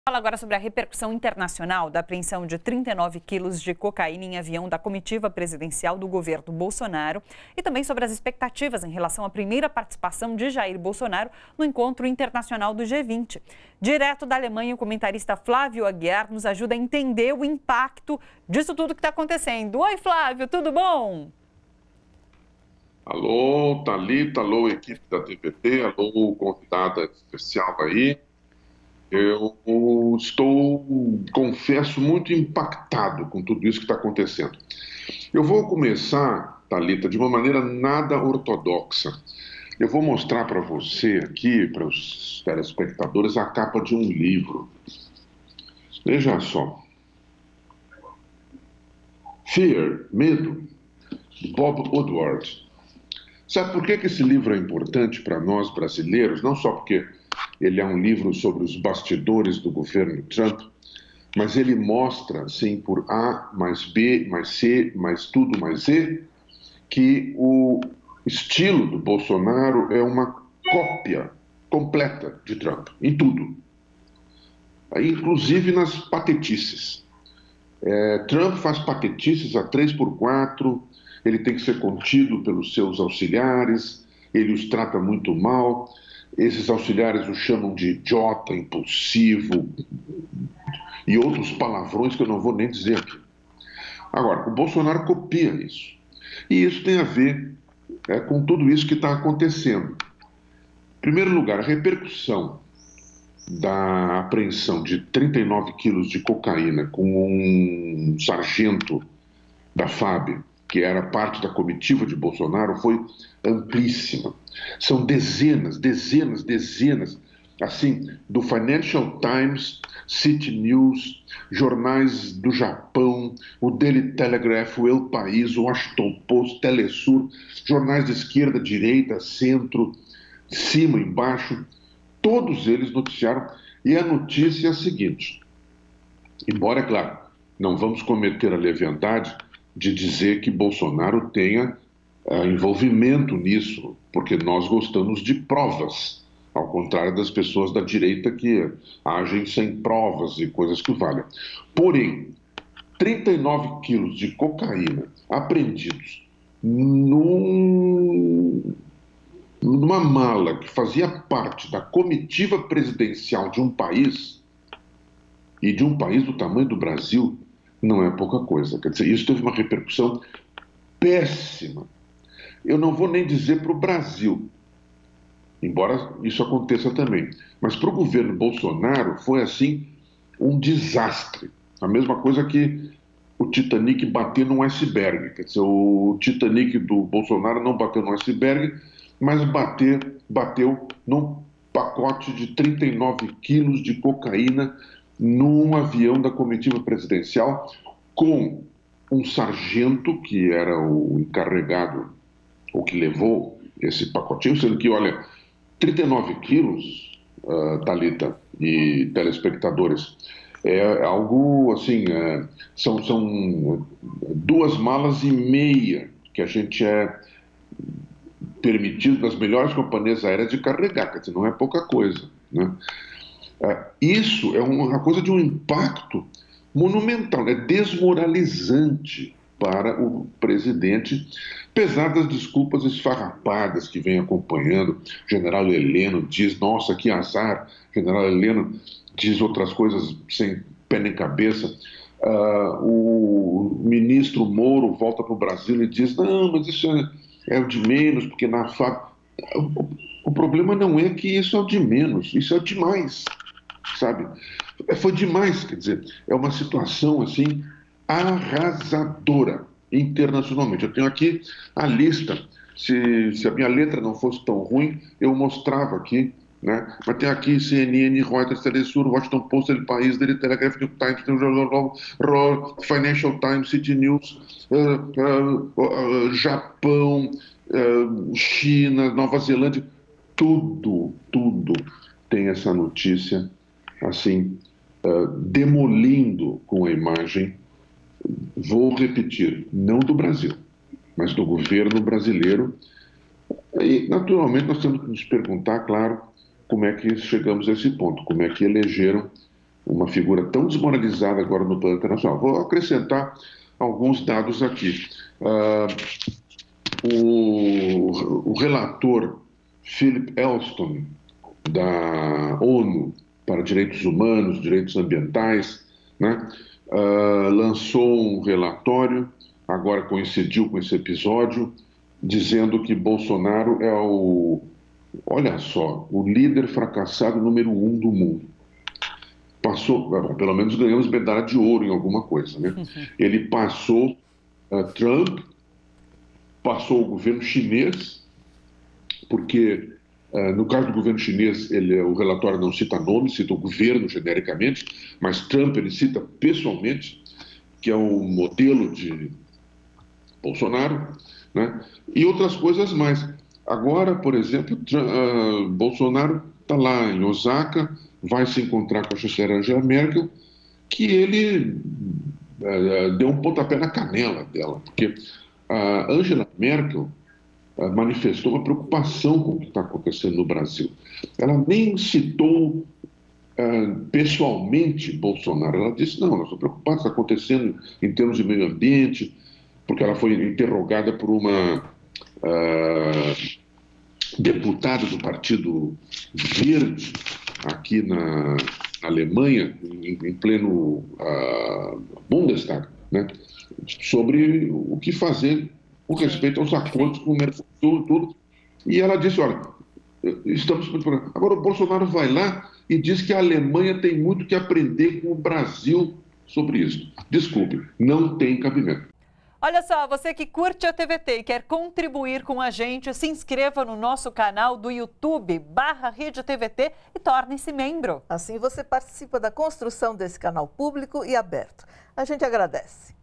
Fala agora sobre a repercussão internacional da apreensão de 39 quilos de cocaína em avião da comitiva presidencial do governo Bolsonaro e também sobre as expectativas em relação à primeira participação de Jair Bolsonaro no encontro internacional do G20. Direto da Alemanha, o comentarista Flávio Aguiar nos ajuda a entender o impacto disso tudo que está acontecendo. Oi, Flávio, tudo bom? Alô, Thalita, alô, equipe da TVT, alô, convidada especial aí. Eu estou, confesso, muito impactado com tudo isso que está acontecendo. Eu vou começar, Thalita, de uma maneira nada ortodoxa. Eu vou mostrar para você aqui, para os telespectadores, a capa de um livro. Veja só. Fear, Medo, de Bob Woodward. Sabe por que esse livro é importante para nós brasileiros? Não só porque ele é um livro sobre os bastidores do governo Trump, mas ele mostra, assim, por A mais B mais C mais tudo mais E, que o estilo do Bolsonaro é uma cópia completa de Trump, em tudo, inclusive nas patetices. Trump faz patetices a 3x4, ele tem que ser contido pelos seus auxiliares, ele os trata muito mal, esses auxiliares o chamam de idiota, impulsivo e outros palavrões que eu não vou nem dizer aqui. Agora, o Bolsonaro copia isso. E isso tem a ver com tudo isso que está acontecendo. Em primeiro lugar, a repercussão da apreensão de 39 quilos de cocaína com um sargento da FAB, que era parte da comitiva de Bolsonaro, foi amplíssima. São dezenas, assim, do Financial Times, City News, jornais do Japão, o Daily Telegraph, o El País, o Washington Post, Telesur, jornais de esquerda, direita, centro, cima, embaixo, todos eles noticiaram, e a notícia é a seguinte: embora, é claro, não vamos cometer a leviandade de dizer que Bolsonaro tenha envolvimento nisso, porque nós gostamos de provas, ao contrário das pessoas da direita que agem sem provas e coisas que valham. Porém, 39 quilos de cocaína apreendidos numa mala que fazia parte da comitiva presidencial de um país, e de um país do tamanho do Brasil, não é pouca coisa. Quer dizer, isso teve uma repercussão péssima. Eu não vou nem dizer para o Brasil, embora isso aconteça também, mas para o governo Bolsonaro foi, assim, um desastre. A mesma coisa que o Titanic bater num iceberg. Quer dizer, o Titanic do Bolsonaro não bateu no iceberg, mas bateu num pacote de 39 quilos de cocaína num avião da comitiva presidencial com um sargento que era o encarregado, o que levou esse pacotinho, sendo que, olha, 39 quilos, Thalita e telespectadores, é algo assim, são 2,5 malas que a gente é permitido das melhores companhias aéreas de carregar, quer dizer, não é pouca coisa, né? Isso é uma coisa de um impacto monumental, é desmoralizante para o presidente, apesar das desculpas esfarrapadas que vem acompanhando. General Heleno diz, nossa, que azar. General Heleno diz outras coisas sem pé nem cabeça. O ministro Moro volta para o Brasil e diz, não, mas isso é o de menos, porque na FAB... O problema não é que isso é o de menos, isso é o demais, sabe? Foi demais, quer dizer, é uma situação, assim, arrasadora internacionalmente. Eu tenho aqui a lista, se a minha letra não fosse tão ruim, eu mostrava aqui, né? Mas tem aqui CNN, Reuters, Telesur, Washington Post, El País, Daily Telegraph, New York Times, Financial Times, City News, Japão, China, Nova Zelândia, tudo tem essa notícia, assim, demolindo com a imagem, vou repetir, não do Brasil, mas do governo brasileiro. E, naturalmente, nós temos que nos perguntar, claro, como é que chegamos a esse ponto, como é que elegeram uma figura tão desmoralizada agora no plano internacional. Vou acrescentar alguns dados aqui. O relator Philip Elston, da ONU para Direitos Humanos, Direitos Ambientais, né, lançou um relatório, agora coincidiu com esse episódio, dizendo que Bolsonaro é olha só, o líder fracassado número 1 do mundo. Passou, pelo menos ganhamos medalha de ouro em alguma coisa, né? Ele passou Trump, passou o governo chinês, porque no caso do governo chinês, o relatório não cita nome, cita o governo genericamente, mas Trump ele cita pessoalmente, que é um modelo de Bolsonaro, né? E outras coisas mais. Agora, por exemplo, Bolsonaro está lá em Osaka, vai se encontrar com a chanceler Angela Merkel, que ele deu um pontapé na canela dela, porque a Angela Merkel manifestou uma preocupação com o que está acontecendo no Brasil. Ela nem citou pessoalmente Bolsonaro. Ela disse, não, nós estamos preocupados, está acontecendo em termos de meio ambiente, porque ela foi interrogada por uma deputada do Partido Verde aqui na Alemanha, em pleno Bundestag, né, sobre o que fazer com respeito aos acordos com o Mercosul e tudo. E ela disse, olha, estamos... Agora o Bolsonaro vai lá e diz que a Alemanha tem muito que aprender com o Brasil sobre isso. Desculpe, não tem cabimento. Olha só, você que curte a TVT e quer contribuir com a gente, se inscreva no nosso canal do YouTube, /Rede TVT, e torne-se membro. Assim você participa da construção desse canal público e aberto. A gente agradece.